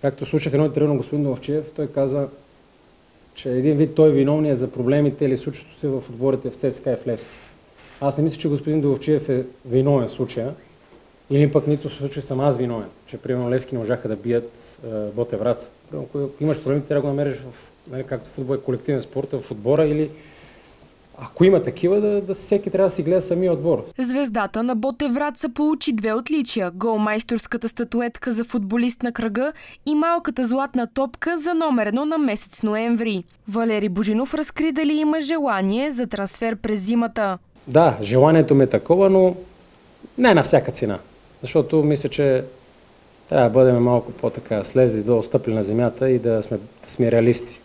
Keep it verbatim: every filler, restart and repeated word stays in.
Както слушах едно интервю на господин Довчиев, той каза, че един вид той виновният за проблемите или случващото се в отборите в ЦСКА и в Левски. Аз не мисля, че господин Довчиев е виновен в случая, или пък нито в случай съм аз виновен, че примерно Левски не можаха да бият е, Ботев Враца. Ако имаш проблеми, трябва да го намериш в, нали, както футбол е колективен спорт, в отбора или ако има такива, да, да всеки трябва да си гледа самия отбор. Звездата на Ботев Враца получи две отличия – голмайсторската статуетка за футболист на кръга и малката златна топка за номер едно на месец ноември. Валери Божинов разкри дали има желание за трансфер през зимата. Да, желанието ми е такова, но не на всяка цена. Защото мисля, че трябва да бъдем малко по-така слезли, долу стъпли на земята и да сме, да сме реалисти.